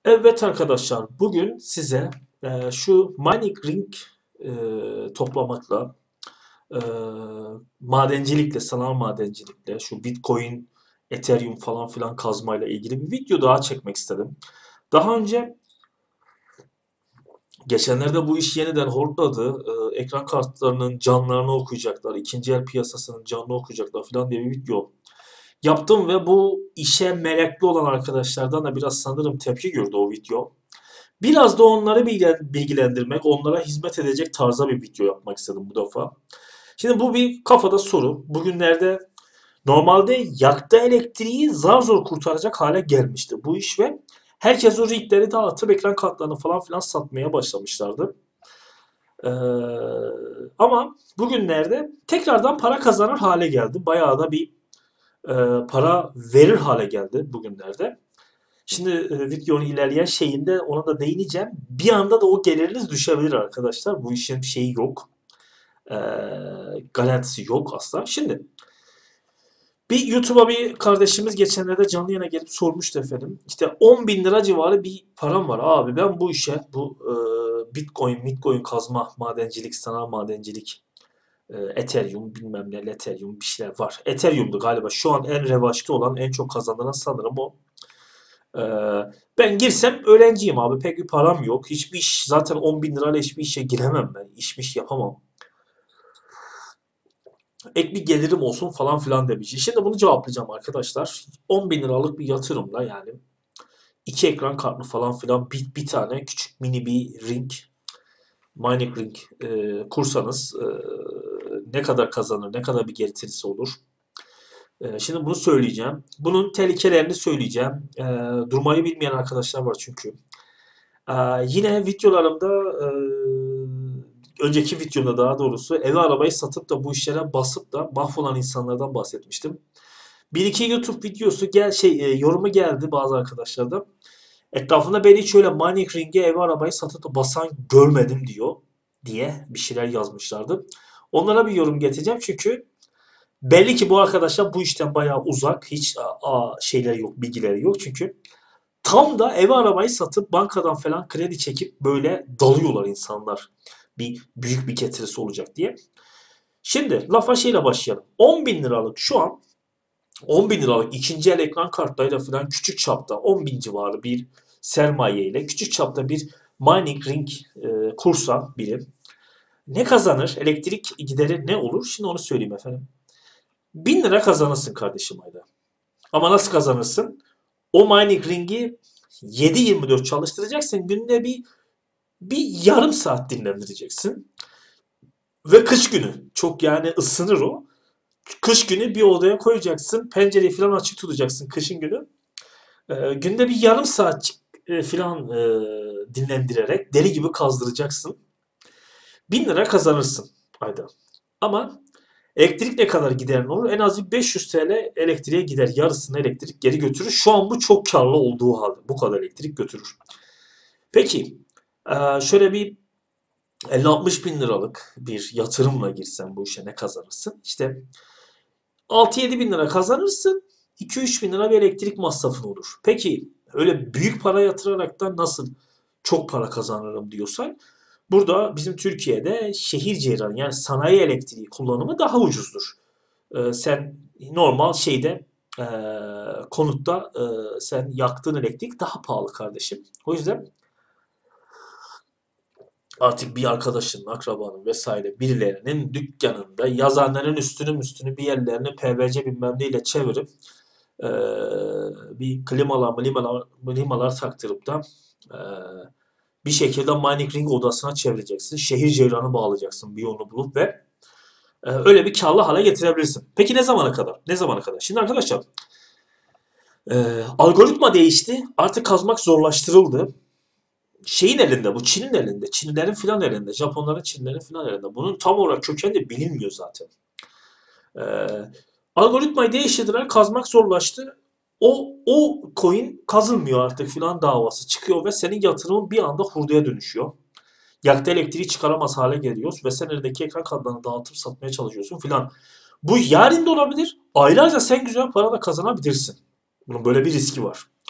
Evet arkadaşlar, bugün size şu mining ring toplamakla, e, madencilikle, sanal madencilikle, şu Bitcoin, Ethereum falan filan kazmayla ilgili bir video daha çekmek istedim. Daha önce geçenlerde bu iş yeniden hortladı. Ekran kartlarının canlarını okuyacaklar, ikinci el piyasasının canını okuyacaklar falan diye bir video yaptım ve bu işe meraklı olan arkadaşlardan da biraz sanırım tepki gördü o video. Biraz da onları bilgilendirmek, onlara hizmet edecek tarzda bir video yapmak istedim bu defa. Şimdi bu bir kafada soru. Bugünlerde normalde yaktığı elektriği zar zor kurtaracak hale gelmişti bu iş ve herkes o rigleri dağıtıp ekran kartlarını falan filan satmaya başlamışlardı. Ee, ama bugünlerde tekrardan para kazanır hale geldi. Bayağı da bir para verir hale geldi bugünlerde. Şimdi videonun ilerleyen şeyinde ona da değineceğim. Bir anda da o geliriniz düşebilir arkadaşlar. Bu işin şeyi yok. E, garantisi yok asla. Şimdi bir YouTube'a bir kardeşimiz geçenlerde canlı yayına gelip sormuştu efendim. İşte 10 bin lira civarı bir param var abi. Ben bu işe bu Bitcoin kazma, madencilik, sanal madencilik, Ethereum bilmem ne, Ethereum bir şeyler var. Ethereum'du galiba. Şu an en revaçta olan, en çok kazanan sanırım o. Ee, ben girsem öğrenciyim abi. Pek bir param yok. Hiçbir iş zaten 10 bin lirayla hiçbir işe giremem ben. İşmiş yapamam. Ek bir gelirim olsun falan filan demiş. Şimdi bunu cevaplayacağım arkadaşlar. 10 bin liralık bir yatırımla yani iki ekran kartlı falan filan bir tane küçük mini bir ring, mining ring kursanız ne kadar kazanır, ne kadar bir getirisi olur. Şimdi bunu söyleyeceğim. Bunun tehlikelerini söyleyeceğim. Durmayı bilmeyen arkadaşlar var çünkü. Yine videolarımda önceki videomda daha doğrusu evi arabayı satıp da bu işlere basıp da mahvolan insanlardan bahsetmiştim. Bir iki YouTube videosu yorumu geldi bazı arkadaşlardan. Etrafında ben hiç öyle mining ring'e evi arabayı satıp da basan görmedim diye bir şeyler yazmışlardı. Onlara bir yorum getireceğim çünkü belli ki bu arkadaşlar bu işten bayağı uzak. Hiç şeyleri yok, bilgileri yok çünkü tam da ev arabayı satıp bankadan falan kredi çekip böyle dalıyorlar insanlar. Büyük bir getirisi olacak diye. Şimdi lafa şeyle başlayalım. 10 bin liralık şu an 10 bin liralık ikinci el ekran kartlarıyla falan küçük çapta 10 bin civarı bir sermaye ile küçük çapta bir mining ring kursa biri ne kazanır? Elektrik gideri ne olur? Şimdi onu söyleyeyim efendim. 1000 lira kazanırsın kardeşim ayda. Ama nasıl kazanırsın? O mining ring'i 7/24 çalıştıracaksın. Günde bir yarım saat dinlendireceksin. Ve kış günü. Çok yani ısınır o. Kış günü bir odaya koyacaksın. Pencereyi falan açık tutacaksın kışın günü. Günde bir yarım saat falan dinlendirerek deli gibi kazdıracaksın. 1000 lira kazanırsın ayda. Ama elektrik ne kadar giderin olur? En az bir 500 TL elektriğe gider. Yarısını elektrik geri götürür. Şu an bu çok karlı olduğu halde. Bu kadar elektrik götürür. Peki şöyle bir 50-60 bin liralık bir yatırımla girsen bu işe ne kazanırsın? İşte 6-7 bin lira kazanırsın. 2-3 bin lira bir elektrik masrafın olur. Peki öyle büyük para yatırarak da nasıl çok para kazanırım diyorsan burada bizim Türkiye'de şehir ceyranı yani sanayi elektriği kullanımı daha ucuzdur. Sen normal e, konutta sen yaktığın elektrik daha pahalı kardeşim. O yüzden artık bir arkadaşının, akrabanın vesaire birilerinin dükkanında yazanların üstünü bir yerlerini PVC bilmem neyle çevirip eee, bir klimalar taktırıp da eee, bir şekilde mining ring odasına çevireceksin. Şehir ceyranı bağlayacaksın bir yolunu bulup ve öyle bir karlı hale getirebilirsin. Peki ne zamana kadar? Ne zamana kadar? Şimdi arkadaşlar algoritma değişti. Artık kazmak zorlaştırıldı. Şeyin elinde bu. Çin'in elinde. Çinlilerin filan elinde. Japonların, Çinlilerin filan elinde. Bunun tam olarak kökeni de bilinmiyor zaten. Ee, algoritmayı değiştirdiler. Kazmak zorlaştı. O coin kazılmıyor artık filan davası çıkıyor ve senin yatırımın bir anda hurdaya dönüşüyor. Yakıt elektriği çıkaramaz hale geliyoruz ve sen elindeki ekran kartlarını dağıtıp satmaya çalışıyorsun filan. Bu yarın da olabilir. Aylarca sen güzel para da kazanabilirsin. Bunun böyle bir riski var.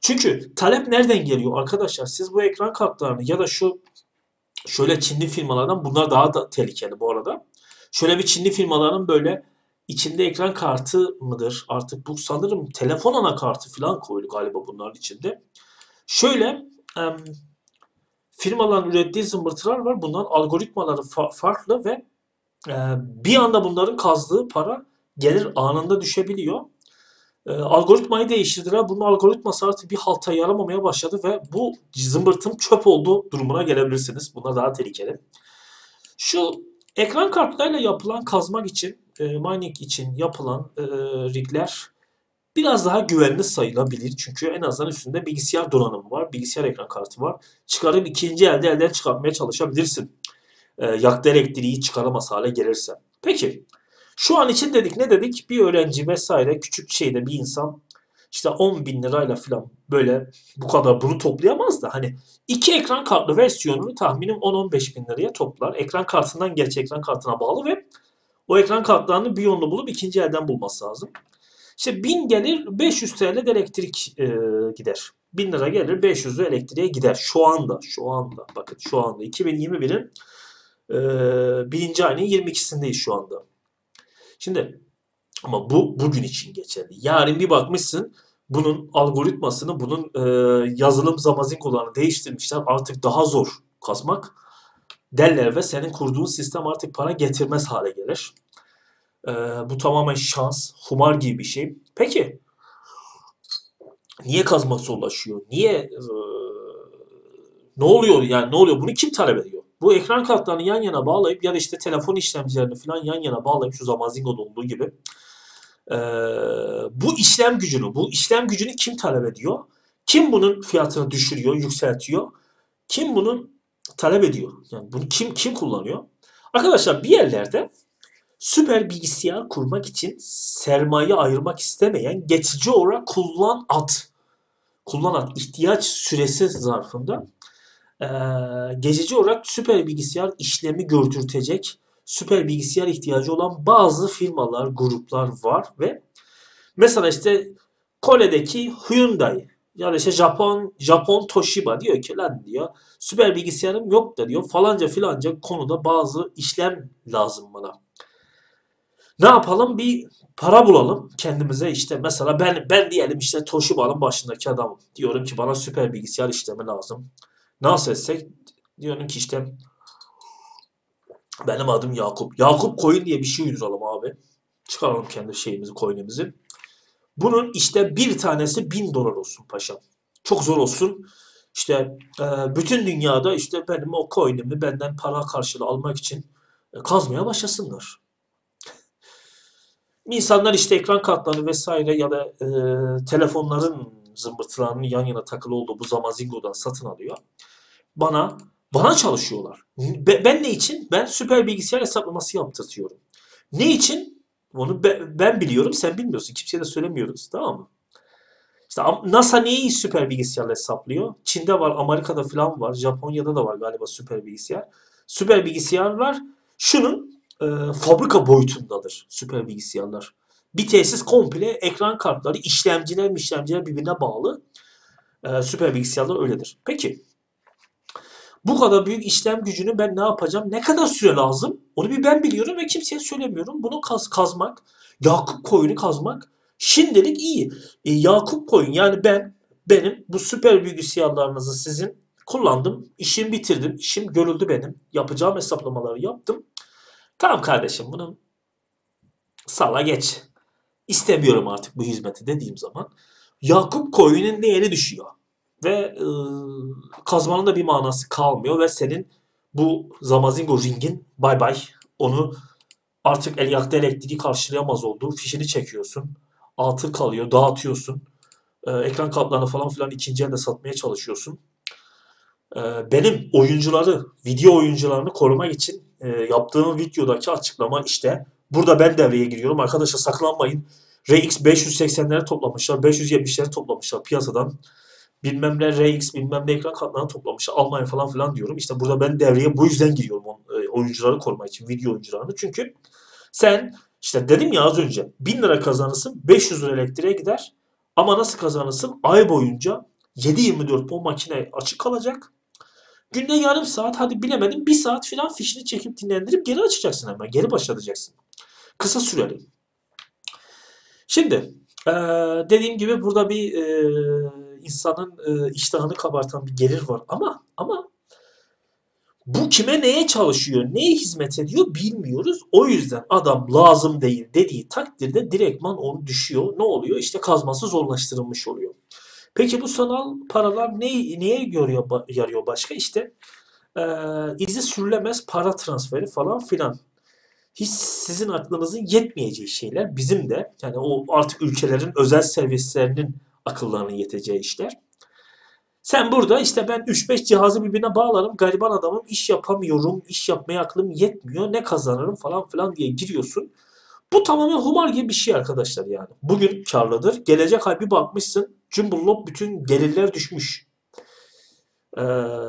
Çünkü talep nereden geliyor arkadaşlar? Siz bu ekran kartlarını ya da şöyle Çinli firmalardan, bunlar daha da tehlikeli bu arada. Şöyle bir Çinli firmaların böyle içinde ekran kartı mıdır? Artık bu sanırım telefon anakartı falan koydu galiba bunların içinde. Şöyle em, firmaların ürettiği zımbırtılar var. Bunların algoritmaları farklı ve bir anda bunların kazdığı para gelir anında düşebiliyor. Algoritmayı değiştirdiler. Bunun algoritması artık bir halta yaramamaya başladı ve bu zımbırtın çöp olduğu durumuna gelebilirsiniz. Bunlar daha tehlikeli. Şu ekran kartlarıyla yapılan kazmak için, mining için yapılan rigler biraz daha güvenli sayılabilir. Çünkü en azından üstünde bilgisayar donanımı var, bilgisayar ekran kartı var. Çıkarıp ikinci elde elden çıkartmaya çalışabilirsin. Yaktığı elektriği çıkaramaz hale gelirse. Peki, şu an için dedik ne dedik? Bir öğrenci vesaire küçük şeyde bir insan işte 10 bin lirayla falan böyle bu kadar bunu toplayamaz da hani iki ekran kartlı versiyonunu tahminim 10-15 bin liraya toplar. Ekran kartından gerçi ekran kartına bağlı ve o ekran kartlarını bir yolunu bulup ikinci elden bulması lazım. İşte 1000 gelir 500 TL de elektrik gider. 1000 lira gelir 500 lira elektriğe gider. Şu anda bakın şu anda 2021'in birinci ayının 22'sindeyiz şu anda. Şimdi ama bu bugün için geçerli. Yarın bir bakmışsın bunun algoritmasını, bunun yazılım zamazingolarını değiştirmişler. Artık daha zor kazmak derler ve senin kurduğun sistem artık para getirmez hale gelir. Bu tamamen şans, humar gibi bir şey. Peki niye kazmak zorlaşıyor? Niye ne oluyor yani ne oluyor? Bunu kim talep ediyor? Bu ekran kartlarını yan yana bağlayıp ya da işte telefon işlemcilerini falan yan yana bağlayıp şu Zamazingo'da olduğu gibi bu işlem gücünü kim talep ediyor? Kim bunun fiyatını düşürüyor, yükseltiyor? Kim bunu talep ediyor? Yani bunu kim kullanıyor? Arkadaşlar bir yerlerde süper bilgisayar kurmak için sermaye ayırmak istemeyen geçici olarak kullanat ihtiyaç süresi zarfında geçici olarak süper bilgisayar işlemi götürtecek süper bilgisayar ihtiyacı olan bazı firmalar, gruplar var ve mesela işte Kore'deki Hyundai ya da işte Japon Toshiba diyor ki lan diyor süper bilgisayarım yok da diyor falanca filanca konuda bazı işlem lazım bana. Ne yapalım? Bir para bulalım kendimize işte mesela ben diyelim işte Toshiba'nın başındaki adamım. Diyorum ki bana süper bilgisayar işlemi lazım. Nasıl etsek? Diyorum ki işte benim adım Yakup. Yakup Coin diye bir şey uyduralım abi. Çıkaralım kendi şeyimizi, coin'imizi. Bunun işte bir tanesi 1000 dolar olsun paşam. Çok zor olsun. İşte bütün dünyada işte benim o coin'imi benden para karşılığı almak için kazmaya başlasınlar. İnsanlar işte ekran kartlarını vesaire ya da telefonların zımbırtılarının yan yana takılı olduğu bu Zamazingo'dan satın alıyor. Bana bana çalışıyorlar. Ben ne için? Ben süper bilgisayar hesaplaması yaptırtıyorum. Ne için? Onu ben biliyorum, sen bilmiyorsun. Kimseye de söylemiyoruz, tamam mı? İşte NASA neyi süper bilgisayarla hesaplıyor? Çin'de var, Amerika'da falan var, Japonya'da da var galiba süper bilgisayar. Süper bilgisayarlar şunun fabrika boyutundadır süper bilgisayarlar. Bir tesis komple ekran kartları, işlemciler birbirine bağlı. Süper bilgisayarlar öyledir. Peki bu kadar büyük işlem gücünü ben ne yapacağım? Ne kadar süre lazım? Onu bir ben biliyorum ve kimseye söylemiyorum. Bunu kazmak, Yakup koyunu kazmak şimdilik iyi. Yakup koyun yani benim bu süper bilgisayarlarınızı sizin kullandım. İşimi bitirdim. İşim görüldü benim. Yapacağım hesaplamaları yaptım. Tamam kardeşim bunu sala geç. İstemiyorum artık bu hizmeti dediğim zaman Yakup koyunun değeri düşüyor. Ve kazmanın da bir manası kalmıyor ve senin bu Zamazingo ringin bay bay onu artık yaktığı elektriği karşılayamaz olduğu fişini çekiyorsun. Atıl kalıyor, dağıtıyorsun. Ekran kartlarını falan filan ikinci elde satmaya çalışıyorsun. Benim video oyuncularını korumak için yaptığım videodaki açıklama işte. Burada ben devreye giriyorum. Arkadaşlar saklanmayın. RX 580'leri toplamışlar, 570'leri toplamışlar piyasadan. Bilmem ne RX bilmem ne ekran kartlarını toplamışlar. Almanya falan filan diyorum. İşte burada ben devreye bu yüzden giriyorum oyuncuları korumak için, video oyuncularını. Çünkü sen işte dedim ya az önce 1000 lira kazanırsın 500 lira elektriğe gider. Ama nasıl kazanırsın? Ay boyunca 7/24 o makine açık kalacak. Günde yarım saat, hadi bilemedim 1 saat falan fişini çekip dinlendirip geri açacaksın hemen. Geri başlatacaksın. Kısa süreli. Şimdi dediğim gibi burada bir insanın iştahını kabartan bir gelir var. Ama bu kime neye çalışıyor, neye hizmet ediyor bilmiyoruz. O yüzden adam lazım değil dediği takdirde direktman onu düşüyor. Ne oluyor? İşte kazması zorlaştırılmış oluyor. Peki bu sanal paralar neye yarıyor başka? İşte izi sürülemez para transferi falan filan. Hiç sizin aklınızın yetmeyeceği şeyler, bizim de yani o artık ülkelerin özel servislerinin akıllarının yeteceği işler. Sen burada işte ben 3-5 cihazı birbirine bağlarım, gariban adamım, iş yapamıyorum, iş yapmaya aklım yetmiyor, ne kazanırım falan filan diye giriyorsun. Bu tamamen humar gibi bir şey arkadaşlar yani. Bugün karlıdır, gelecek ay bir bakmışsın cumburlop bütün gelirler düşmüş. Ee,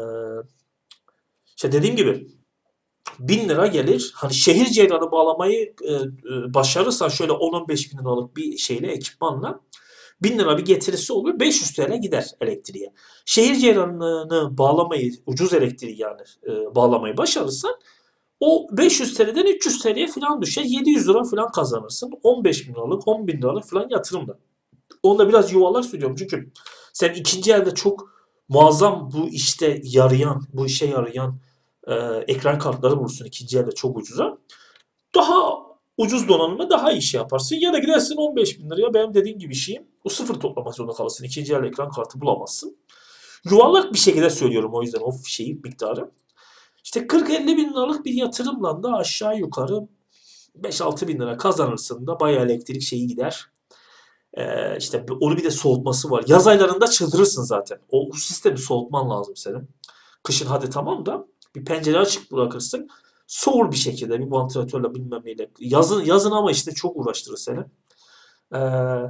işte dediğim gibi 1.000 lira gelir. Hani şehir ceyranı bağlamayı başarırsan şöyle 10-15 bin liralık bir şeyle, ekipmanla 1.000 lira bir getirisi olur. 500 TL gider elektriğe. Şehir ceyranını bağlamayı, ucuz elektriği yani bağlamayı başarırsan o 500 TL'den 300 TL'ye falan düşer. 700 lira falan kazanırsın. 15 bin liralık, 10 bin liralık falan yatırımla. Onda biraz yuvarlak söylüyorum çünkü sen ikinci elde çok muazzam bu işte yarayan, bu işe yarayan e, ekran kartları bulursun ikinci elde çok ucuza. Daha ucuz donanımla daha iyi şey yaparsın. Ya da gidersin 15 bin liraya benim dediğim gibi şeyim. O sıfır toplamak zorunda kalırsın. İkinci el ekran kartı bulamazsın. Yuvarlak bir şekilde söylüyorum o yüzden o şeyi miktarı. İşte 40-50 bin liralık bir yatırımla da aşağı yukarı 5-6 bin lira kazanırsın da bayağı elektrik şeyi gider. İşte onu bir de soğutması var. Yaz aylarında çıldırırsın zaten. O sistemi soğutman lazım senin. Kışın hadi tamam da bir pencere açık bırakırsın. Soğur bir şekilde bir vantilatörle bilmem neyle. Yazın ama işte çok uğraştırır seni. Ee,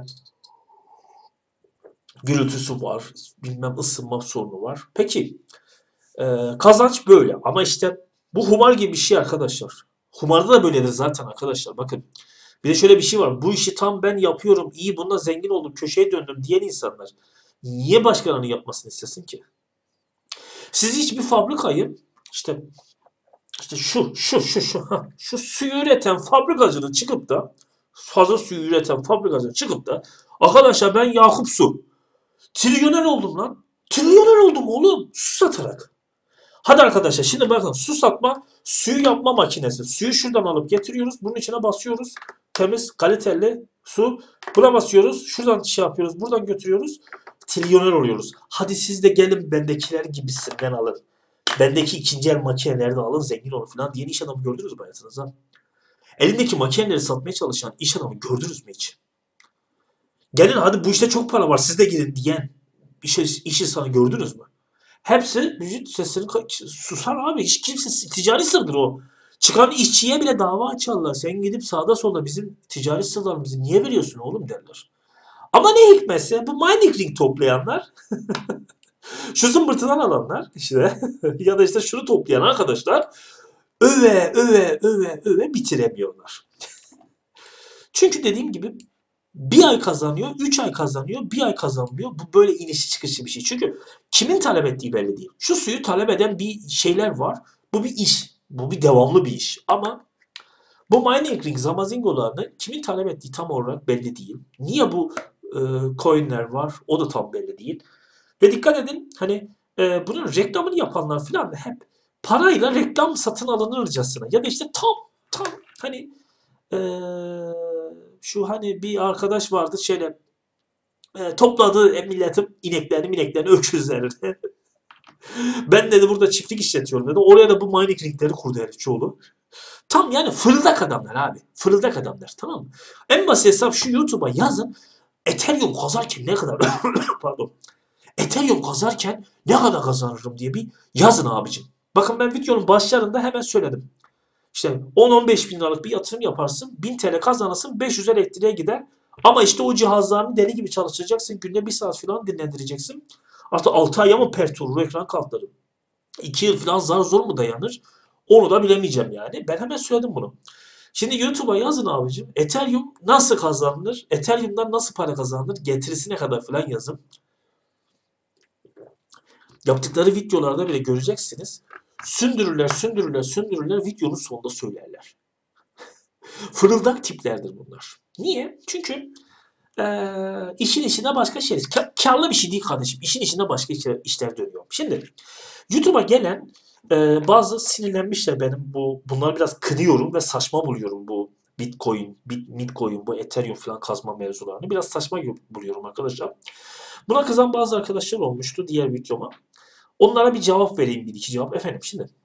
gürültüsü var. Bilmem ısınma sorunu var. Peki kazanç böyle. Ama işte bu humar gibi bir şey arkadaşlar. Humarda da böyledir zaten arkadaşlar. Bakın. Bir de şöyle bir şey var. Bu işi tam ben yapıyorum, iyi bununla zengin oldum, köşeye döndüm diyen insanlar niye başkalarının yapmasını istesin ki? Siz hiçbir fabrikayı işte şu suyu üreten fabrikacının çıkıp da hazır suyu üreten fabrikacının çıkıp da arkadaşlar ben Yakup Su trilyoner oldum lan. Trilyoner oldum oğlum su satarak. Hadi arkadaşlar şimdi bakın su satma, suyu yapma makinesi. Suyu şuradan alıp getiriyoruz. Bunun içine basıyoruz. Temiz, kaliteli su. Buna basıyoruz. Şuradan şey yapıyoruz. Buradan götürüyoruz. Trilyoner oluyoruz. Hadi siz de gelin bendekiler gibisinden alın. Bendeki ikinci el makineleri de alın zengin olun falan diyen iş adamı gördünüz mü hayatınızda? Elindeki makineleri satmaya çalışan iş adamı gördünüz mü hiç? Gelin hadi bu işte çok para var siz de girin diyen iş insanı gördünüz mü? Hepsi vücut sesini susar abi. Hiç kimse ticari sırdır o. Çıkan işçiye bile dava açarlar. Sen gidip sağda solda bizim ticari sırlarımızı niye veriyorsun oğlum derler. Ama ne hikmetse bu mining ring toplayanlar, şu zımbırtıdan alanlar işte ya da işte şunu toplayan arkadaşlar öve bitiremiyorlar. Çünkü dediğim gibi bir ay kazanıyor, 3 ay kazanıyor, bir ay kazanmıyor. Bu böyle inişi çıkışı bir şey. Çünkü kimin talep ettiği belli değil. Şu suyu talep eden bir şeyler var. Bu bir iş. Bu bir devamlı bir iş. Ama bu mining ring zamazingolarını kimin talep ettiği tam olarak belli değil. Niye bu coinler var o da tam belli değil. Ve dikkat edin hani bunun reklamını yapanlar falan da hep parayla reklam satın alınırcasına ya da işte tam hani şu hani bir arkadaş vardı şeyle topladı milletin ineklerini öküzlerini. Ben dedi burada çiftlik işletiyorum dedi. Oraya da bu mining ringleri kurdu herif çoğulu. Tam yani fırıldak adamlar abi. Fırıldak adamlar tamam mı? En basit hesap şu YouTube'a yazın. Ethereum kazarken ne kadar pardon. Ethereum kazarken ne kadar kazanırım diye bir yazın abicim. Bakın ben videonun başlarında hemen söyledim. İşte 10-15 bin liralık bir yatırım yaparsın. 1000 TL kazanırsın. 500 elektriğe gider. Ama işte o cihazlarını deli gibi çalıştıracaksın. Günde 1 saat falan dinlendireceksin. Artık 6 aya mı pert olur ekran kartları? 2 yıl falan zar zor mu dayanır? Onu da bilemeyeceğim yani. Ben hemen söyledim bunu. Şimdi YouTube'a yazın abicim. Ethereum nasıl kazanılır? Ethereum'dan nasıl para kazanılır? Getirisi ne kadar falan yazın. Yaptıkları videolarda bile göreceksiniz. Sündürürler, videonun sonunda söylerler. Fırıldak tiplerdir bunlar. Niye? Çünkü işin içinde başka şey. Karlı bir şey değil kardeşim. İşin içinde başka işler dönüyor. Şimdi YouTube'a gelen bazı sinirlenmişler benim bunları biraz kınıyorum ve saçma buluyorum bu Bitcoin, bu Ethereum falan kazma mevzularını. Biraz saçma buluyorum arkadaşlar. Buna kızan bazı arkadaşlar olmuştu diğer videoma. Onlara bir cevap vereyim, bir iki cevap. Efendim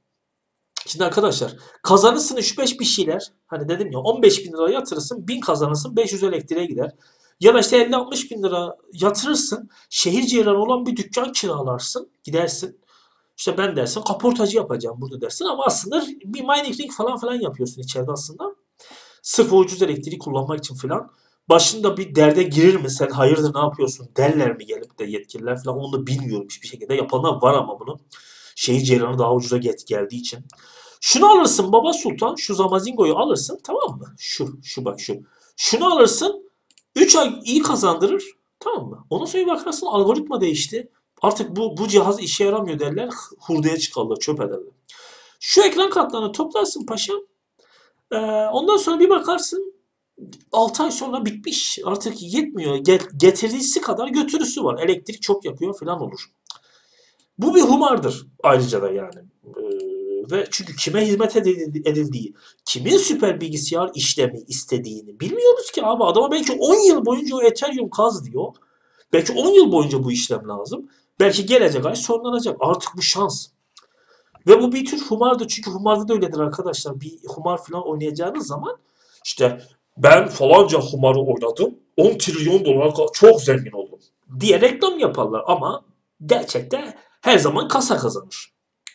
şimdi arkadaşlar kazanırsın 3-5 bir şeyler. Hani dedim ya 15 bin lira yatırırsın 1000 kazanırsın 500 elektriğe gider. Ya da işte 50-60 bin lira yatırırsın şehir ceyranı olan bir dükkan kiralarsın gidersin. İşte ben dersin kaportacı yapacağım burada dersin ama aslında bir mining rig falan yapıyorsun içeride aslında. Sırf o ucuz elektriği kullanmak için falan. Başında bir derde girir mi sen hayırdır ne yapıyorsun derler mi gelip de yetkililer falan onu da bilmiyorum hiçbir şekilde. Yapanlar var ama bunu. Şehir ceyranı daha ucuza geldiği için. Şunu alırsın Baba Sultan şu Zamazingo'yu alırsın tamam mı? Şu bak şu. Şunu alırsın 3 ay iyi kazandırır tamam mı? Ondan sonra bakarsın algoritma değişti. Artık bu cihaz işe yaramıyor derler. Hurdaya çıkarlar çöp ederler. Şu ekran kartlarını toplarsın paşam. Ondan sonra bir bakarsın 6 ay sonra bitmiş. Artık yetmiyor. Getirisi kadar götürüsü var. Elektrik çok yakıyor falan olur. Bu bir humardır ayrıca da yani. Ve çünkü kime hizmet edildiği, kimin süper bilgisayar işlemi istediğini bilmiyoruz ki abi. Adama belki 10 yıl boyunca o Ethereum kaz diyor. Belki 10 yıl boyunca bu işlem lazım. Belki gelecek ay sonlanacak. Artık bu şans. Ve bu bir tür humardır. Çünkü humarda da öyledir arkadaşlar. Bir humar falan oynayacağınız zaman işte ben falanca humarı oynadım. 10 trilyon dolar çok zengin oldum diye reklam yaparlar. Ama gerçekte her zaman kasa kazanır.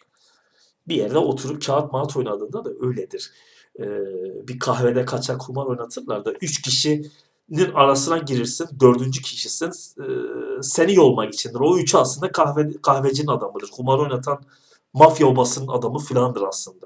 Bir yerde oturup kağıt mağat oynadığında da öyledir. Bir kahvede kaçak kumar oynatırlar da 3 kişinin arasına girirsin. Dördüncü kişisin. Seni yolmak içindir. O üçü aslında kahvecinin adamıdır. Kumar oynatan mafya obasının adamı filandır aslında.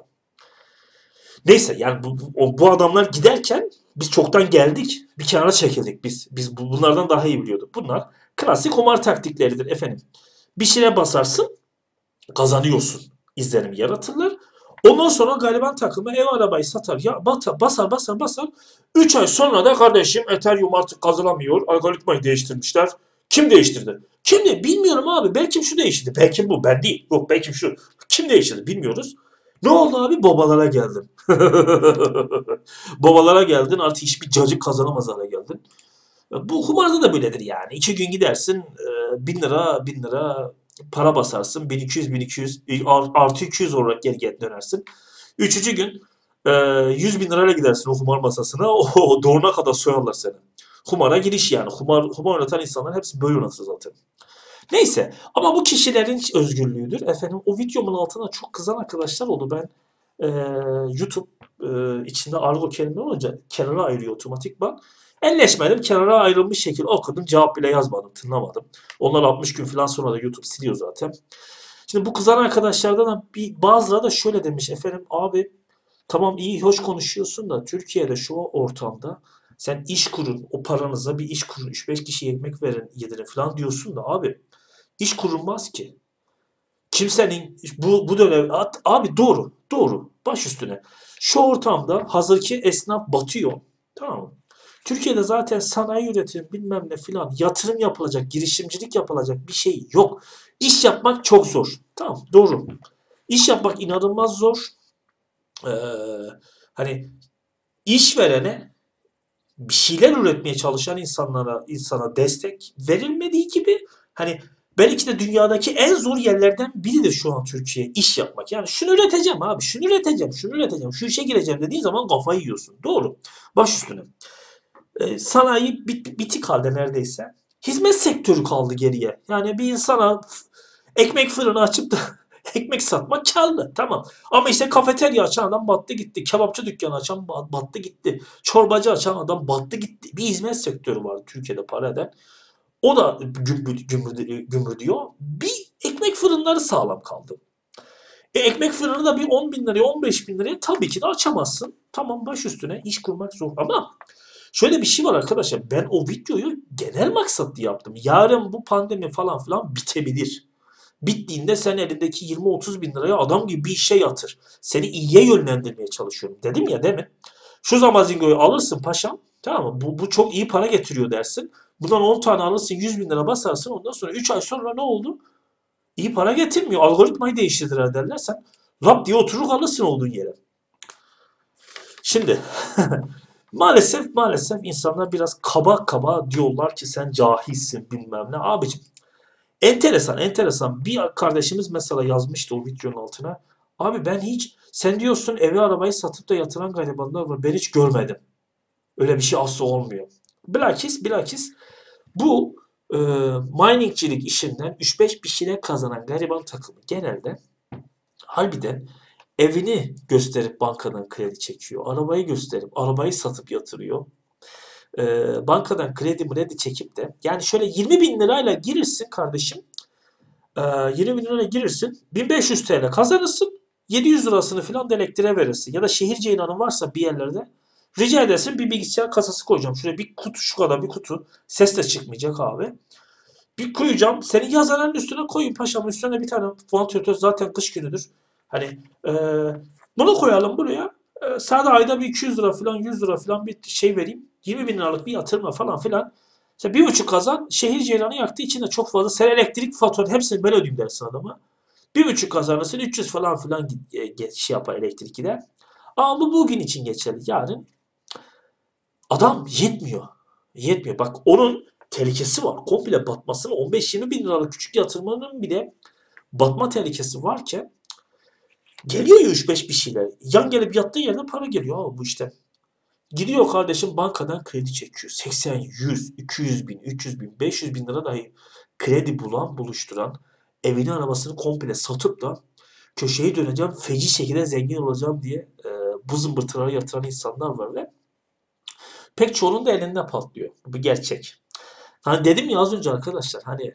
Neyse yani bu adamlar giderken biz çoktan geldik. Bir kenara çekildik biz. Biz bunlardan daha iyi biliyorduk. Bunlar klasik kumar taktikleridir efendim. Bir şeye basarsın kazanıyorsun izlenimi yaratırlar. Ondan sonra gariban takımı ev arabayı satar. Ya basar. 3 ay sonra da kardeşim Ethereum artık kazanamıyor. Algoritmayı değiştirmişler. Kim değiştirdi? Kim bilmiyorum abi. Belki şu değiştirdi. Belki bu ben değil. Yok belki şu. Kim değiştirdi bilmiyoruz. Ne oldu abi? Babalara geldin. Babalara geldin artık hiçbir cacık kazanamaz hale geldin. Bu kumarda da böyledir yani. 2 gün gidersin 1000 lira para basarsın. 1200 artı 200 olarak geri dönersin. Üçüncü gün 100 bin lirayla gidersin o kumar masasına. O doğruna kadar soyarlar seni. Kumara giriş yani. Kumar oynatan insanlar hepsi böyle oynatır zaten. Neyse ama bu kişilerin özgürlüğüdür. Efendim o videomun altına çok kızan arkadaşlar oldu. Ben YouTube içinde argo kelime olunca kenara ayırıyor otomatikman. Elleşmedim. Kenara ayrılmış şekilde okudum. Cevap bile yazmadım. Tınlamadım. Onlar 60 gün falan sonra da YouTube siliyor zaten. Şimdi bu kızan arkadaşlardan da bazıları da şöyle demiş. Efendim abi tamam iyi hoş konuşuyorsun da Türkiye'de şu ortamda sen iş kurun. O paranıza bir iş kurun. 3-5 kişiye ekmek verin yedirin falan diyorsun da abi iş kurulmaz ki. Kimsenin bu dönem abi doğru baş üstüne. Şu ortamda hazır ki esnaf batıyor. Tamam mı? Türkiye'de zaten sanayi üretim bilmem ne filan yatırım yapılacak, girişimcilik yapılacak bir şey yok. İş yapmak çok zor. Tamam doğru. İş yapmak inanılmaz zor. Ee, hani işverene bir şeyler üretmeye çalışan insana destek verilmediği gibi hani belki de dünyadaki en zor yerlerden biridir şu an Türkiye iş yapmak. Yani şunu üreteceğim abi, şunu üreteceğim, şu işe gireceğim dediğin zaman kafayı yiyorsun. Doğru. Baş üstüne. Sanayi bitik halde neredeyse. Hizmet sektörü kaldı geriye. Yani bir insana ekmek fırını açıp da ekmek satmak karlı. Tamam. Ama işte kafeterya açan adam battı gitti. Kebapçı dükkanı açan battı gitti. Çorbacı açan adam battı gitti. Bir hizmet sektörü var Türkiye'de para eden. O da gümrü diyor. Bir ekmek fırınları sağlam kaldı. Ekmek fırını da bir 10 bin liraya 15 bin liraya tabii ki de açamazsın. Tamam baş üstüne iş kurmak zor ama şöyle bir şey var arkadaşlar. Ben o videoyu genel maksatlı yaptım. Yarın bu pandemi falan filan bitebilir. Bittiğinde sen elindeki 20-30 bin liraya adam gibi bir işe yatır. Seni iyiye yönlendirmeye çalışıyorum. Dedim ya demin. Şu Zamazingo'yu alırsın paşam. Tamam mı? Bu çok iyi para getiriyor dersin. Bundan 10 tane alırsın, 100 bin lira basarsın. Ondan sonra 3 ay sonra ne oldu? İyi para getirmiyor. Algoritmayı değiştirdiler derler. Sen rap diye oturur kalırsın olduğun yere. Şimdi maalesef insanlar biraz kaba diyorlar ki sen cahilsin bilmem ne. Abicim enteresan. Bir kardeşimiz mesela yazmıştı o videonun altına. Abi ben hiç, sen diyorsun evi arabayı satıp da yatıran garibanlar var. Ben hiç görmedim. Öyle bir şey asla olmuyor. Bilakis bu miningcilik işinden 3-5 bir şeyler kazanan gariban takımı genelde harbiden evini gösterip bankadan kredi çekiyor. Arabayı gösterip arabayı satıp yatırıyor. Bankadan kredi çekip de yani şöyle 20 bin lirayla girirsin kardeşim. 20 bin lirayla girirsin. 1500 TL kazanırsın. 700 lirasını filan da elektriğe verirsin. Ya da şehir ceylanın varsa bir yerlerde rica edersin bir bilgisayar kasası koyacağım. Şuraya bir kutu, şu kadar bir kutu. Ses de çıkmayacak abi. Bir koyacağım. Senin yazanın üstüne koyun paşam. Üstüne bir tane vantilatör, zaten kış günüdür. Hani bunu koyalım buraya. Sadece ayda bir 200 lira falan 100 lira falan bir şey vereyim. 20 bin liralık bir yatırma falan filan. İşte 1,5 kazan şehir ceylanı yaktığı için de çok fazla. Sen elektrik faturası hepsini ben ödeyeyim dersin adama. 1,5 kazanırsın 300 falan filan şey yapar, elektrik gider. Ama bu bugün için geçerli. Yarın adam yetmiyor. Yetmiyor. Bak onun tehlikesi var. Komple batmasının 15-20 bin liralık küçük yatırmanın bile batma tehlikesi varken geliyor ya 3-5 bir şeyler. Yan gelip yattığı yerde para geliyor abi bu işte. Gidiyor kardeşim bankadan kredi çekiyor. 80, 100, 200 bin, 300 bin, 500 bin lira dahi kredi buluşturan, evini arabasını komple satıp da köşeyi döneceğim, feci şekilde zengin olacağım diye bu zımbırtılara yatıran insanlar var ve pek çoğunun da elinde patlıyor. Bu bir gerçek. Hani dedim ya az önce arkadaşlar, hani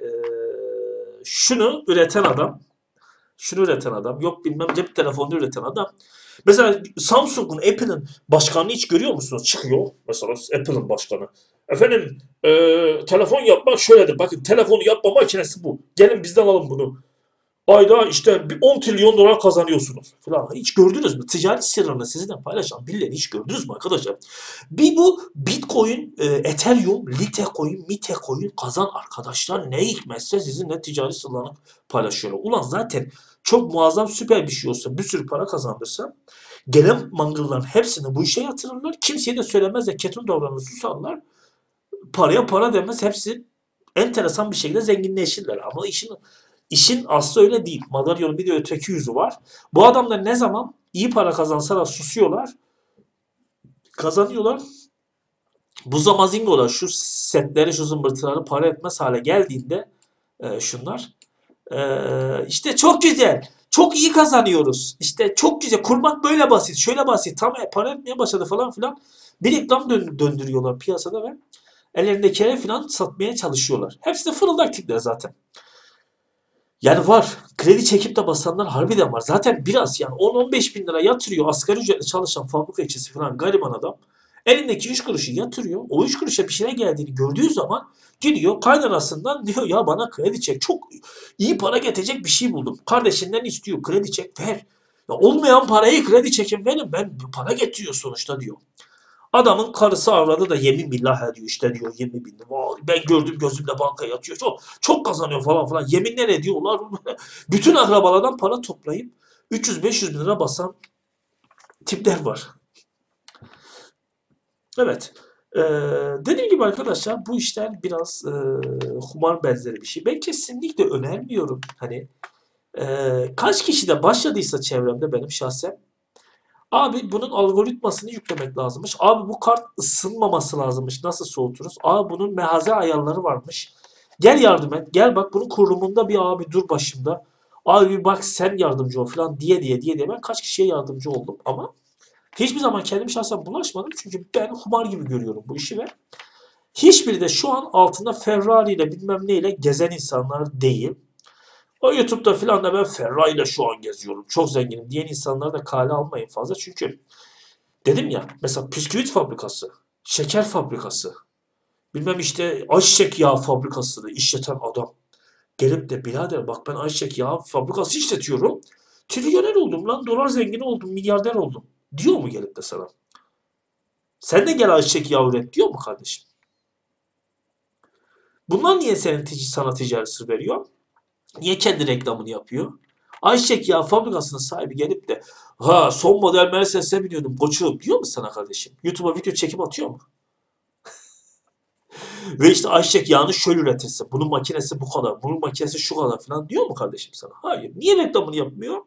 şunu üreten adam, yok bilmem cep telefonunu üreten adam. Mesela Samsung'un, Apple'ın başkanını hiç görüyor musunuz? Çıkıyor mesela Apple'ın başkanı. Efendim telefon yapmak şöyledir. Bakın telefonu yapma makinesi bu. Gelin bizden alın bunu. Ayda işte 10 trilyon dolar kazanıyorsunuz falan. Hiç gördünüz mü? Ticaret sırrını sizinle paylaşan birileri hiç gördünüz mü arkadaşlar? Bir bu Bitcoin, Ethereum, Litecoin, Mitecoin kazan arkadaşlar ne hikmetse sizinle ticaret sırlarını paylaşıyorlar. Ulan zaten çok muazzam süper bir şey olsa, bir sürü para kazandırsa gelen mangılların hepsini bu işe yatırırlar. Kimseye de söylemezler, ketum davranır, susarlar. Paraya para demez, hepsi enteresan bir şekilde zenginleşirler. Ama İşin aslı öyle değil. Madalyonun bir de öteki yüzü var. Bu adamlar ne zaman iyi para kazansalar susuyorlar. Kazanıyorlar. Bu zamazingolar şu setleri, şu zımbırtıları para etmez hale geldiğinde şunlar işte çok güzel. Çok iyi kazanıyoruz. İşte çok güzel. Kurmak böyle basit. Şöyle basit. Tam para etmeye başladı falan filan. Bir reklam döndürüyorlar piyasada ve ellerindekileri filan satmaya çalışıyorlar. Hepsi de fırıldak tipler zaten. Yani var. Kredi çekip de basanlar harbiden var. Zaten biraz yani 10-15 bin lira yatırıyor asgari ücretle çalışan fabrika işçisi falan gariban adam. Elindeki 3 kuruşu yatırıyor. O 3 kuruşa bir şeye geldiğini gördüğü zaman gidiyor kaynanasından diyor ya bana kredi çek. Çok iyi para getirecek bir şey buldum. Kardeşinden istiyor kredi çek ver. Ya olmayan parayı kredi çekin verin, ben para getiriyor sonuçta diyor. Adamın karısı avradı da yemin billah ediyor işte diyor 20 bin lira. Ben gördüm gözümle bankaya yatıyor. Çok kazanıyor falan falan. Yeminler ediyorlar. Bütün akrabalardan para toplayıp 300-500 bin lira basan tipler var. Evet. Dediğim gibi arkadaşlar bu işler biraz kumar benzeri bir şey. Ben kesinlikle önermiyorum. Hani kaç kişi de başladıysa çevremde benim şahsen. Abi bunun algoritmasını yüklemek lazımmış. Abi bu kart ısınmaması lazımmış. Nasıl soğuturuz? Abi bunun mehaze ayarları varmış. Gel yardım et. Gel bak bunun kurulumunda bir abi dur başımda. Abi bir bak sen yardımcı ol falan diye ben kaç kişiye yardımcı oldum ama hiçbir zaman kendim şahsen bulaşmadım. Çünkü ben kumar gibi görüyorum bu işi ve hiçbiri de şu an altında Ferrari ile bilmem neyle gezen insanlar değil. O YouTube'da filan da ben Ferrari ile şu an geziyorum, çok zenginim diyen insanları da kale almayın fazla. Çünkü dedim ya mesela bisküvit fabrikası, şeker fabrikası, bilmem işte ayçiçek yağı fabrikasını işleten adam Gelip de birader bak ben ayçiçek yağı fabrikası işletiyorum. Trilyoner oldum lan. Dolar zengini oldum. Milyarder oldum. Diyor mu gelip de sana? Sen de gel ayçiçek yağı üret diyor mu kardeşim? Bunlar niye sana ticaret sır veriyor? Niye kendi reklamını yapıyor? Ayçiçek yağı fabrikasının sahibi gelip de ha son model Mercedes'e biniyordum koçum diyor mu sana kardeşim? YouTube'a video çekip atıyor mu? Ve işte ayçiçek yağını şöyle üretirsin. Bunun makinesi bu kadar. Bunun makinesi şu kadar falan diyor mu kardeşim sana? Hayır. Niye reklamını yapmıyor?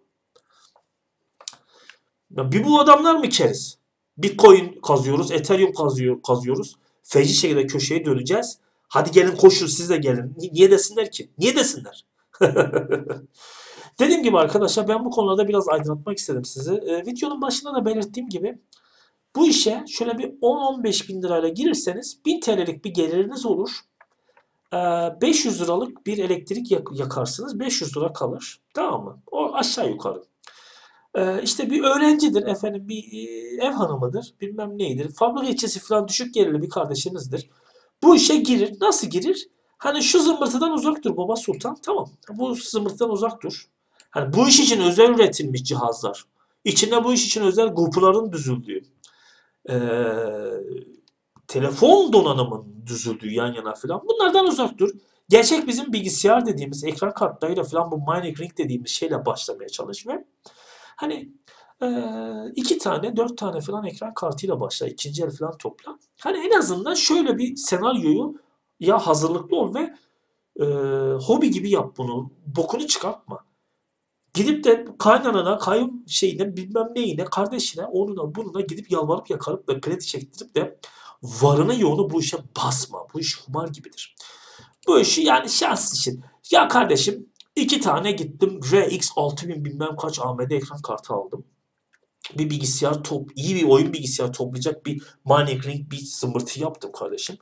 Ya bir bu adamlar mı keriz? Bitcoin kazıyoruz. Ethereum kazıyoruz. Feci şekilde köşeye döneceğiz. Hadi gelin koşun siz de gelin. Niye desinler ki? Niye desinler? Dediğim gibi arkadaşlar ben bu konularda biraz aydınlatmak istedim sizi. Videonun başında da belirttiğim gibi bu işe şöyle bir 10-15 bin lirayla girirseniz 1000 TL'lik bir geliriniz olur. 500 liralık bir elektrik yakarsınız. 500 lira kalır. Tamam mı? O aşağı yukarı. İşte bir öğrencidir efendim bir ev hanımıdır bilmem neydir. Fabrika işçisi falan düşük gelirli bir kardeşinizdir. Bu işe girir. Nasıl girir? Hani şu zımbırtıdan uzak dur baba sultan. Tamam. Bu zımbırtıdan uzak dur. Hani bu iş için özel üretilmiş cihazlar. İçinde bu iş için özel GPU'ların düzüldüğü. Ee, telefon donanımının düzüldüğü yan yana falan. Bunlardan uzak dur. Gerçek bizim bilgisayar dediğimiz ekran kartlarıyla falan bu mining ring dediğimiz şeyle başlamaya çalış ve hani 2 tane 4 tane falan ekran kartıyla başla. İkinci el falan topla. Hani en azından şöyle bir senaryoyu ya hazırlıklı ol ve hobi gibi yap bunu. Bokunu çıkartma. Gidip de kaynanana, kayın şeyine, bilmem neyine, kardeşine, onuna, bununa gidip yalvarıp yakarıp da kredi çektirip de varını yoğunu bu işe basma. Bu iş kumar gibidir. Bu işi yani şans için. Ya kardeşim 2 tane gittim RX 6000 bilmem kaç AMD ekran kartı aldım. Bir bilgisayar iyi bir oyun bilgisayarı toplayacak bir mining ring bir zımbırtı yaptım kardeşim.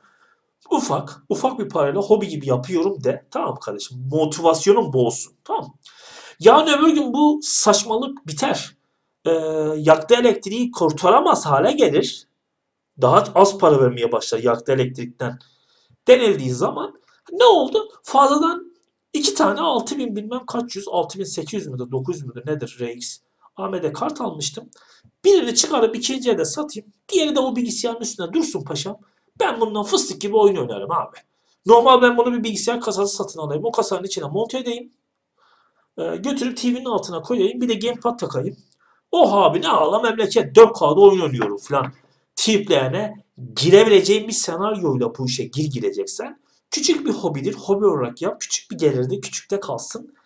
Ufak bir parayla hobi gibi yapıyorum de. Tamam kardeşim. Motivasyonum bu olsun. Tamam. Yarın öbür gün bu saçmalık biter. Ee, yaktığı elektriği kurtaramaz hale gelir. Daha az para vermeye başlar yaktığı elektrikten denildiği zaman ne oldu? Fazladan 2 tane 6000 bilmem kaç yüz 6800 müdür 900 müdür nedir RX AMD kart almıştım. Birini çıkarıp ikinciye de satayım. Diğeri de o bilgisayarın üstüne dursun paşam. Ben bundan fıstık gibi oyun oynarım abi. Normal ben bunu bir bilgisayar kasası satın alayım. O kasanın içine monte edeyim. Götürüp TV'nin altına koyayım. Bir de gamepad takayım. Oh abi ne ağla memleket 4K'da oyun oynuyorum falan. Triplerine girebileceğin bir senaryoyla bu işe gireceksen küçük bir hobidir. Hobi olarak yap. Küçük bir gelirde küçükte kalsın.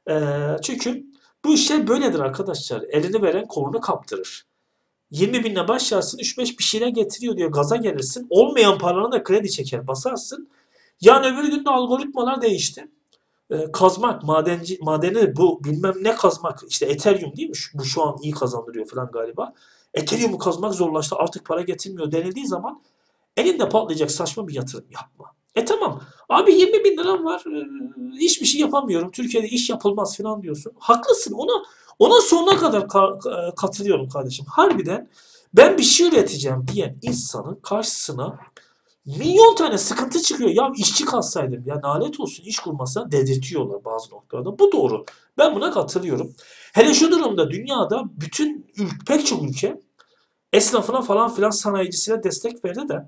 Çünkü bu işler böyledir arkadaşlar. Elini veren kolunu kaptırır. 20 binle başlarsın 3-5 bir şeyler getiriyor diyor gaza gelirsin. Olmayan paranı da kredi çeker basarsın. Yani öbür gün de algoritmalar değişti. Kazmak, madeni bu bilmem ne kazmak. İşte Ethereum değil mi? Bu şu an iyi kazandırıyor falan galiba. Ethereum'u kazmak zorlaştı artık para getirmiyor denildiği zaman elinde patlayacak saçma bir yatırım yapma. Tamam. Abi 20 bin liram var. Hiçbir şey yapamıyorum. Türkiye'de iş yapılmaz falan diyorsun. Haklısın. Ona sonuna kadar katılıyorum kardeşim. Harbiden ben bir şey üreteceğim diyen insanın karşısına milyon tane sıkıntı çıkıyor. Ya işçi kalsaydım ya nalet olsun iş kurmasa dedirtiyorlar bazı noktalarda. Bu doğru. Ben buna katılıyorum. Hele şu durumda dünyada bütün pek çok ülke esnafına falan filan sanayicisine destek verdi de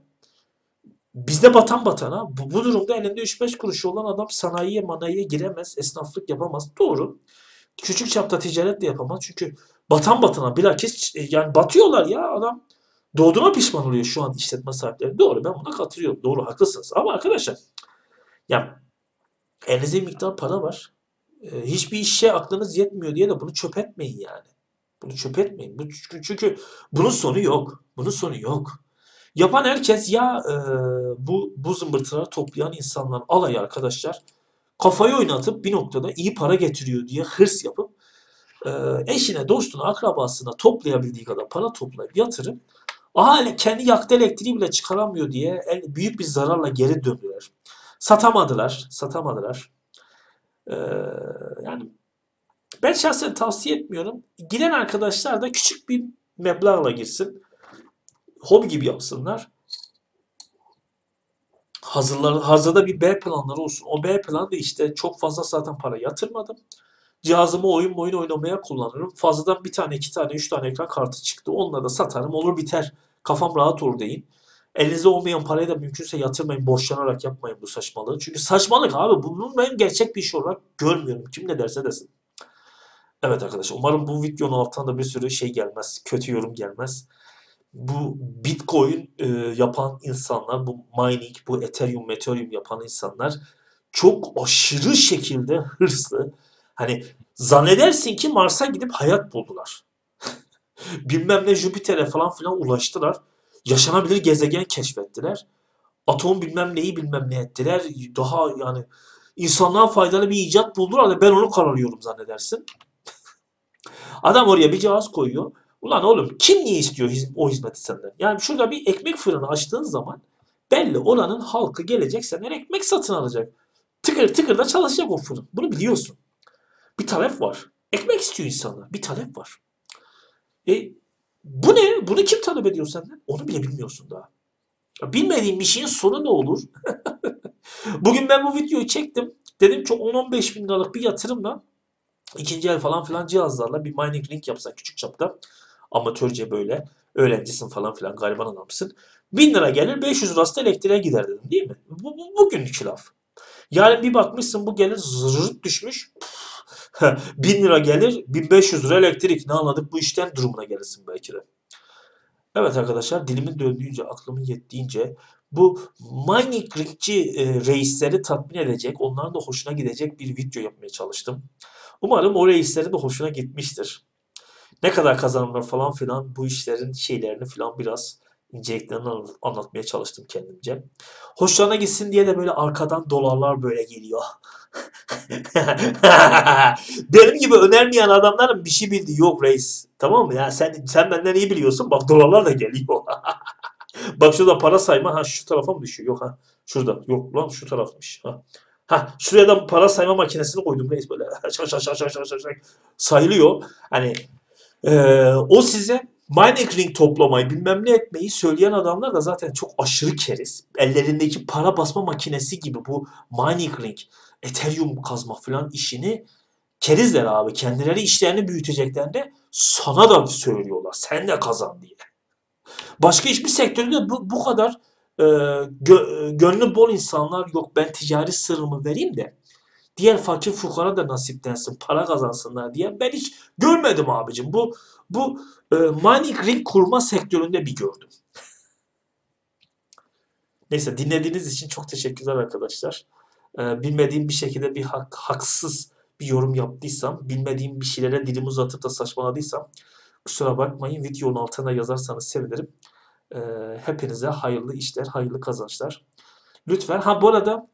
bizde batan batana bu durumda elinde 3-5 kuruşu olan adam sanayiye manayiye giremez, esnaflık yapamaz. Doğru. Küçük çapta ticaret de yapamaz. Çünkü batan batana bilakis yani batıyorlar ya adam doğduğuna pişman oluyor şu an işletme sahipleri. Doğru ben buna katılıyorum. Doğru haklısınız. Ama arkadaşlar ya elinizde bir miktar para var. Hiçbir işe aklınız yetmiyor diye de bunu çöp etmeyin yani. Bunu çöp etmeyin. Çünkü bunun sonu yok. Bunun sonu yok. Yapan herkes ya bu zımbırtıları toplayan insanlar alayı arkadaşlar kafayı oynatıp bir noktada iyi para getiriyor diye hırs yapıp eşine, dostuna, akrabasına toplayabildiği kadar para toplayıp yatırıp aha kendi yaktığı elektriği bile çıkaramıyor diye büyük bir zararla geri döndüler. Satamadılar. Ee, yani ben şahsen tavsiye etmiyorum. Giren arkadaşlar da küçük bir meblağla girsin. Hobi gibi yapsınlar. Hazırda bir B planları olsun. O B planı da işte çok fazla zaten para yatırmadım. Cihazımı oyun oynamaya kullanırım. Fazladan bir tane, iki tane, üç tane ekran kartı çıktı. Onları da satarım. Olur biter. Kafam rahat olur deyin. Elinizde olmayan parayı da mümkünse yatırmayın. Boşlanarak yapmayın bu saçmalığı. Çünkü saçmalık abi. Bunu ben gerçek bir iş olarak görmüyorum. Kim ne derse desin. Evet arkadaşlar. Umarım bu videonun altına da bir sürü şey gelmez. Kötü yorum gelmez. Bu Bitcoin yapan insanlar, bu mining, bu Ethereum yapan insanlar çok aşırı şekilde hırslı. Hani zannedersin ki Mars'a gidip hayat buldular. Bilmem ne Jüpiter'e falan filan ulaştılar. Yaşanabilir gezegen keşfettiler. Atom bilmem ne ettiler. Daha yani insanlığa faydalı bir icat buldular da ben onu kararıyorum zannedersin. Adam oraya bir cihaz koyuyor. Ulan oğlum kim niye istiyor o hizmeti senden? Yani şurada bir ekmek fırını açtığın zaman belli oranın halkı gelecek senden ekmek satın alacak. Tıkır tıkır da çalışacak o fırın. Bunu biliyorsun. Bir talep var. Ekmek istiyor insanlar. Bir talep var. E, bu ne? Bunu kim talep ediyor senden? Onu bile bilmiyorsun daha. Bilmediğin bir şeyin sonu ne olur? Bugün ben bu videoyu çektim. Dedim ki 10-15 bin liralık bir yatırımla ikinci el falan filan cihazlarla bir mining ring yapsak küçük çapta. Amatörce böyle. Öğrencisin falan filan gariban adamsın. 1000 lira gelir 500 lirası da elektriğe gider dedim değil mi? Bugünkü laf. Yarın bir bakmışsın bu gelir zırırt düşmüş. 1000 lira gelir 1500 lira elektrik. Ne anladık bu işten durumuna gelirsin belki de. Evet arkadaşlar dilimin döndüğünce aklımın yettiğince bu mining ringçi reisleri tatmin edecek onların da hoşuna gidecek bir video yapmaya çalıştım. Umarım o reislerin de hoşuna gitmiştir. Ne kadar kazanırlar falan filan bu işlerin şeylerini filan biraz inceliklerini anlatmaya çalıştım kendimce. Hoşlarına gitsin diye de böyle arkadan dolarlar böyle geliyor. Benim gibi önermeyen adamların bir şey bildiği yok reis. Tamam mı? Ya sen benden iyi biliyorsun. Bak dolarlar da geliyor. Bak şurada para sayma. Ha şu tarafa mı düşüyor? Yok ha. Şurada. Yok lan şu tarafmış. Ha. Ha şuraya da para sayma makinesini koydum reis böyle. Şak şak şak şak şak şak şak. Sayılıyor. Hani o size mining ring toplamayı bilmem ne etmeyi söyleyen adamlar da zaten çok aşırı keriz. Ellerindeki para basma makinesi gibi bu mining ring, Ethereum kazma falan işini kerizler abi. Kendileri işlerini büyüteceklerinde sana da söylüyorlar. Sen de kazan diye. Başka hiçbir sektörde bu kadar gönlü bol insanlar yok ben ticari sırrımı vereyim de diğer fakir fukara da nasiplensin, para kazansınlar diye ben hiç görmedim abicim. Bu mining rig kurma sektöründe bir gördüm. Neyse dinlediğiniz için çok teşekkürler arkadaşlar. Bilmediğim bir şekilde bir haksız bir yorum yaptıysam, bilmediğim bir şeylere dilimi uzatıp da saçmaladıysam kusura bakmayın. Videonun altına yazarsanız sevinirim. Hepinize hayırlı işler, hayırlı kazançlar. Lütfen. Ha bu arada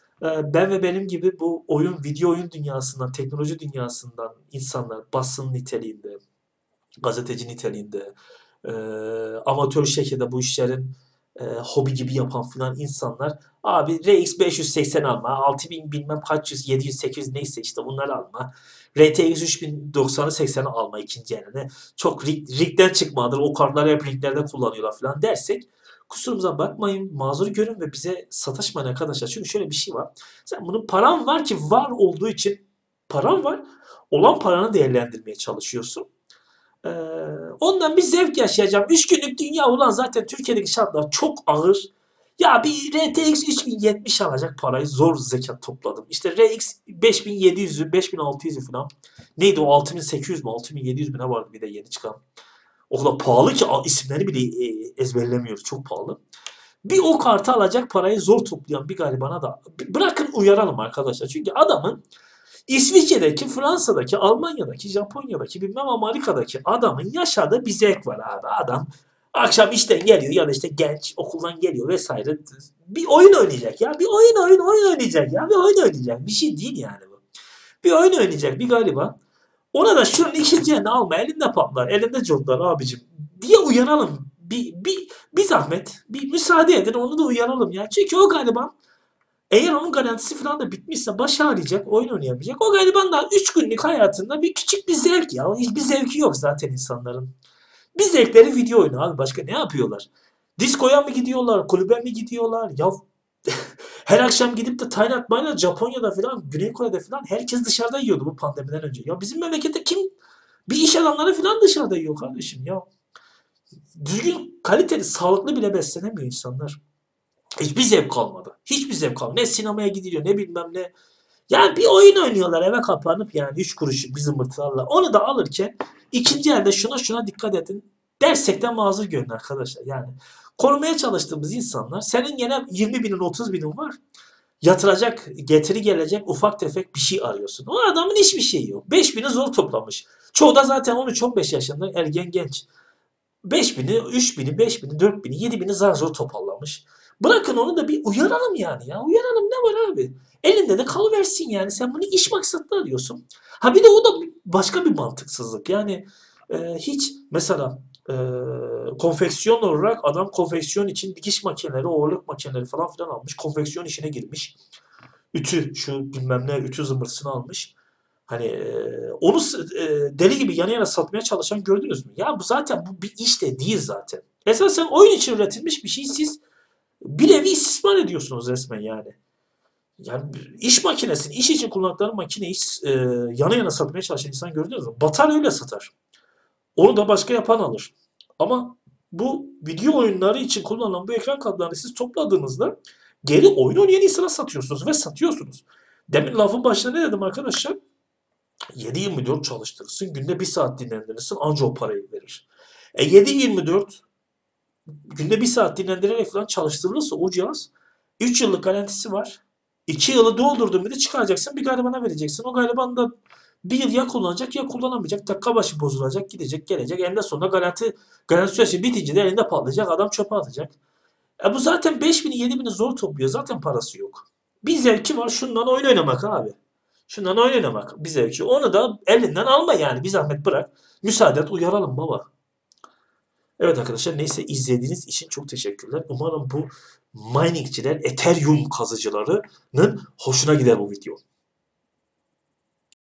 ben ve benim gibi bu video oyun dünyasından, teknoloji dünyasından insanlar basın niteliğinde, gazeteci niteliğinde, e, amatör şekilde bu işlerin hobi gibi yapan filan insanlar abi RX 580 alma, 6000 bilmem kaç yüz, 700, 800 neyse işte bunları alma. RTX 3090'ı 80'i alma ikinci eline. Çok rigden çıkmadır. O kartları hep riglerde kullanıyorlar filan dersek kusurumuza bakmayın, mazur görün ve bize sataşmayın arkadaşlar. Çünkü şöyle bir şey var. Sen bunun paran var ki var olduğu için paran var. Olan paranı değerlendirmeye çalışıyorsun. Ee, ondan bir zevk yaşayacağım. 3 günlük dünya ulan zaten Türkiye'deki şartlar çok ağır. Ya bir RTX 3070 alacak parayı zor zekat topladım. İşte RX 5700'ü 5600'ü falan. Neydi o 6800 mi 6700 mi ne vardı bir de yeni çıkan. O kadar pahalı ki isimleri bile ezberlemiyoruz. Çok pahalı. Bir o kartı alacak parayı zor toplayan bir garibana da bırakın uyaralım arkadaşlar. Çünkü adamın İsviçre'deki, Fransa'daki, Almanya'daki, Japonya'daki, bilmem Amerika'daki adamın yaşadığı bir zevk var abi. Adam akşam işten geliyor ya da işte genç okuldan geliyor vesaire. Bir oyun oynayacak ya. Bir oyun oynayacak ya. Bir oyun oynayacak. Bir şey değil yani bu. Bir oyun oynayacak bir galiba. Ona da şunun ikinci elini alma. Elinde patlar. Elinde cordlar abicim. Diye uyaralım. Bir zahmet. Bir müsaade edin. Onu da uyaralım ya. Çünkü o galiba eğer onun garantisi falan da bitmişse baş ağrıyacak, oyun oynayamayacak. O gariban da 3 günlük hayatında bir küçük bir zevk ya. Hiçbir zevki yok zaten insanların. Bir zevkleri video oyunu abi. Başka ne yapıyorlar? Diskoya mı gidiyorlar? Kulübe mi gidiyorlar? Ya Her akşam gidip de Tayland, Mayland, Japonya'da falan, Güney Kore'de falan herkes dışarıda yiyordu bu pandemiden önce. Ya bizim memlekette kim, bir iş adamları falan dışarıda yiyor kardeşim ya. Düzgün, kaliteli, sağlıklı bile beslenemiyor insanlar. Hiçbir zevk kalmadı. Hiçbir zevk kalmadı. Ne sinemaya gidiliyor ne bilmem ne. Yani bir oyun oynuyorlar eve kapanıp, yani 3 kuruşluk bir zımbırtılarla. Onu da alırken ikinci elde şuna dikkat edin. Dersekten mazur görün arkadaşlar. Yani korumaya çalıştığımız insanlar, senin gene 20 binin 30 binin var. Yatıracak, getiri gelecek ufak tefek bir şey arıyorsun. O adamın hiçbir şeyi yok. 5 bini zor toplamış. Çoğu da zaten 13-15 yaşında ergen genç. 5 bini, 3 bini, 5 bini, 4 bini, 7 bini zar zor toparlamış. Bırakın onu da bir uyaralım yani ya. Uyaralım, ne var abi? Elinde de kalıversin yani. Sen bunu iş maksatlı arıyorsun. Ha bir de o da başka bir mantıksızlık. Yani hiç mesela konfeksiyon olarak adam konfeksiyon için dikiş makineleri, oğurluk makineleri falan filan almış. Konfeksiyon işine girmiş. Ütü, şu bilmem ne ütü zımbırtısını almış. Hani onu deli gibi yana yana satmaya çalışan gördünüz mü? Ya bu zaten bu bir iş de değil zaten. Esasen oyun için üretilmiş bir şey, siz bir nevi istismar ediyorsunuz resmen yani. Yani iş makinesini, iş için kullandıkları makineyi yana yana satmaya çalışan insan gördünüz mü? Batar öyle satar. Onu da başka yapan alır. Ama bu video oyunları için kullanılan bu ekran kartlarını siz topladığınızda geri oyun oynayan insana satıyorsunuz ve satıyorsunuz. Demin lafın başında ne dedim arkadaşlar? 7/24 çalıştırırsın. Günde 1 saat dinlendirirsin. Anca o parayı verir. 7/24 günde 1 saat dinlendirerek falan çalıştırılırsa o cihaz 3 yıllık garantisi var. 2 yılı doldurdun bir de çıkaracaksın, bir garibana vereceksin. O gariban da 1 yıl ya kullanacak ya kullanamayacak. Dakika başı bozulacak, gidecek, gelecek. Eninde sonunda garanti süresi bitince de elinde patlayacak. Adam çöpe atacak. Bu zaten 5 bini 7 bini zor topluyor. Zaten parası yok. Bir zevki var, şundan oyun oynamak abi. Şundan oyun oynamak bir zevki. Onu da elinden alma yani. Bir zahmet bırak. Müsaade et, uyaralım baba. Evet arkadaşlar, neyse, izlediğiniz için çok teşekkürler. Umarım bu miningçiler, Ethereum kazıcılarının hoşuna gider bu video.